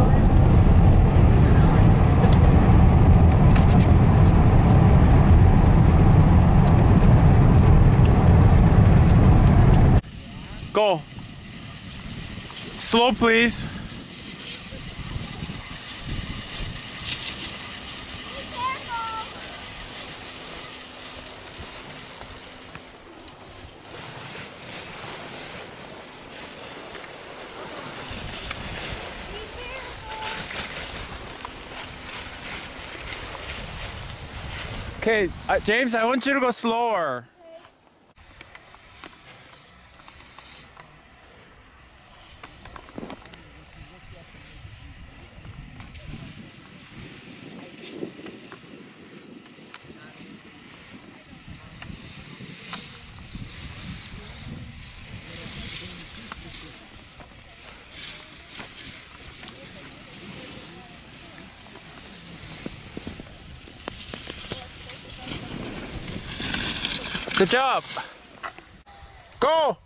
Go. Slow, please. Okay, James, I want you to go slower. Good job. Go.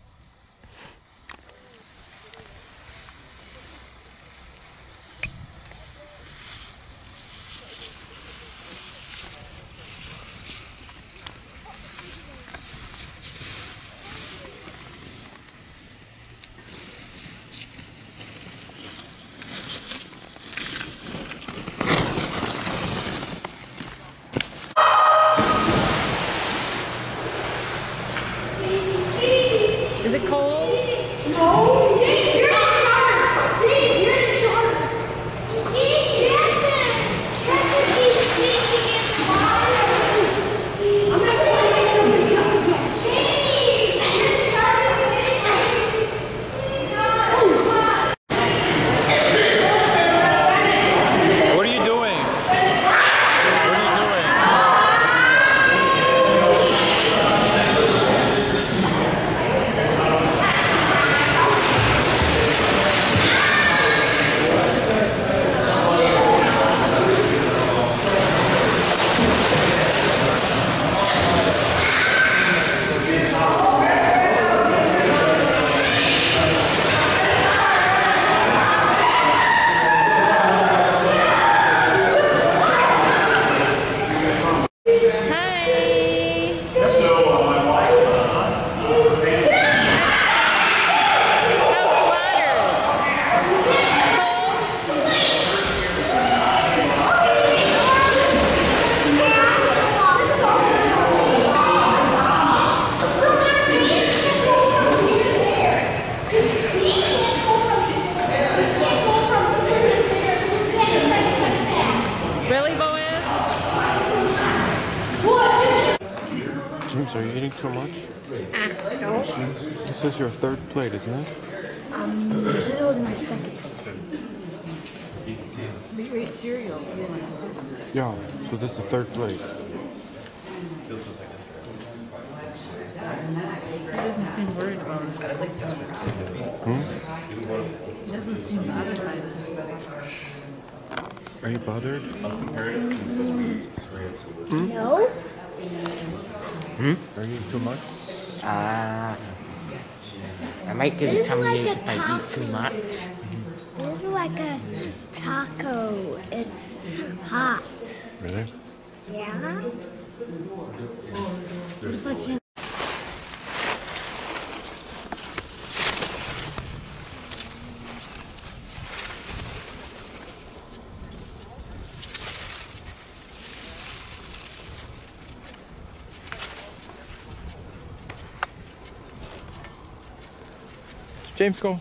Is it cold? No! James, you're the shark! James, you're the shark! James, you have to keep changing it to water. I'm not going to jump again. James, you're starting What are you doing? What are you doing? James, are you eating too much? No. This is your third plate, isn't it? This was my second. We ate cereal. Yeah, so this is the third plate. He doesn't seem worried about it. He doesn't seem bothered by this. Are you bothered? No. Are you eating too much? I might get a tummy ache if I eat too much. This is like a taco. It's hot. Really? Yeah? It's like him. James, go.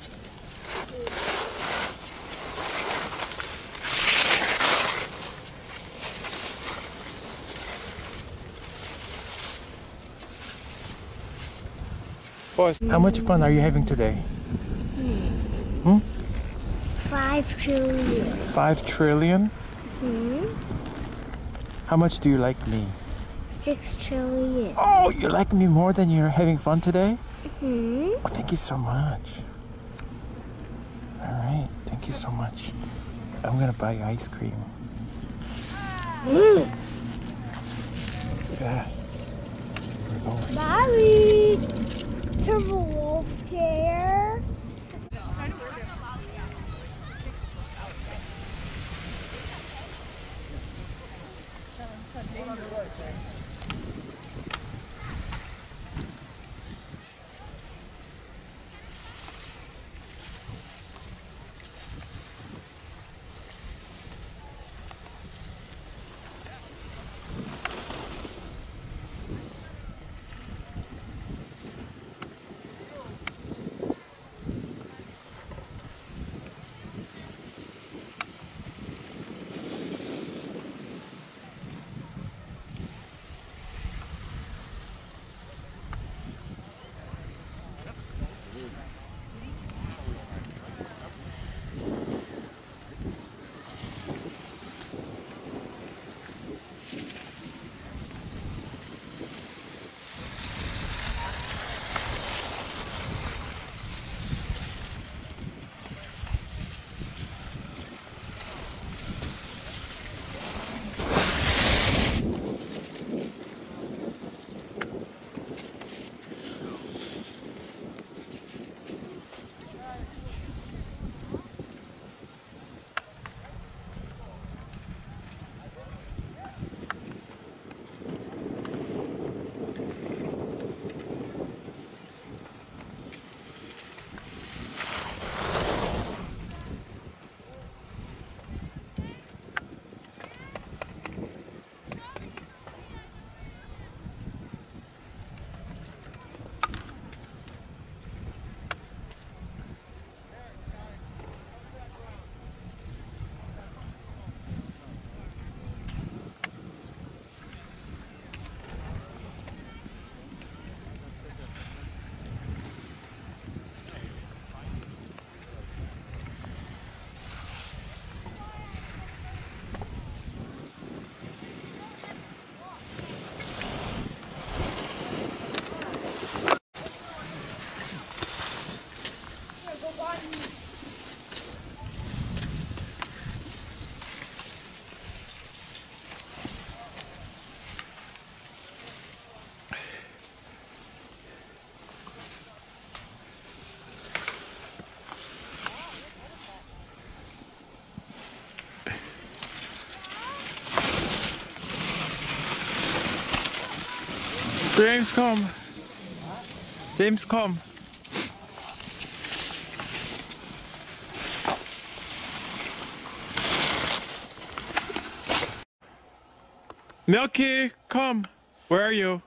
Boys, how much fun are you having today? 5 trillion. 5 trillion? How much do you like me? 6 trillion. Oh, you like me more than you're having fun today? Oh, thank you so much. All right, thank you so much. I'm gonna buy you ice cream. Look at that. We're going. Mommy! Turbo wolf chair. James, come. James, come. Milky, come. Where are you?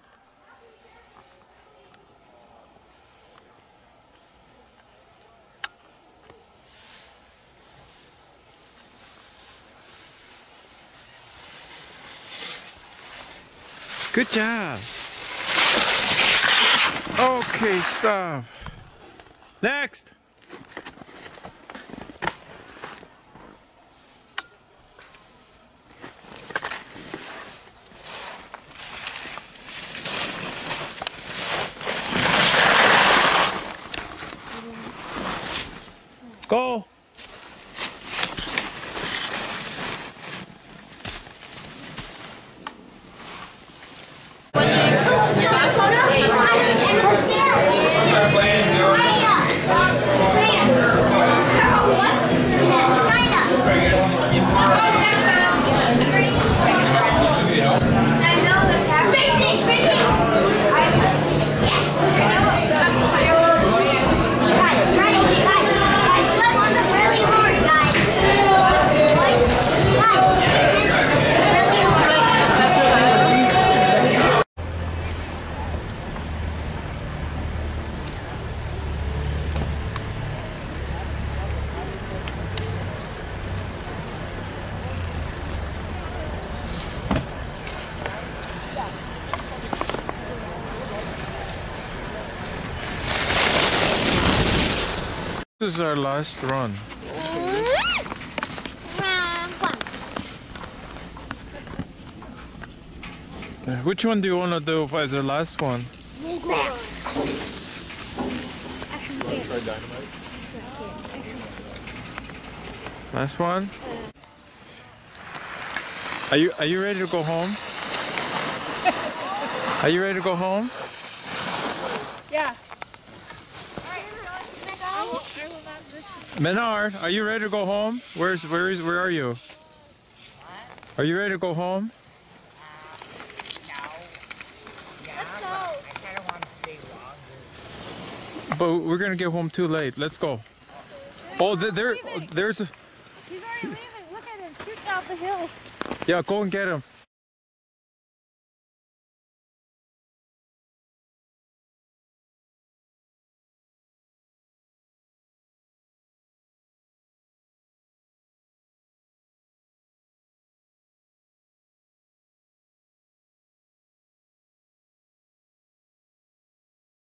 Good job. Okay, stop. Next. Go. This is our last run. Which one do you want to do as the last one? Last one? Are you ready to go home? Are you ready to go home? Yeah. Menard, are you ready to go home? Where are you? Are you ready to go home? But we're gonna get home too late. Let's go. Oh, there's a... He's already leaving. Look at him shooting out the hill. Yeah, go and get him.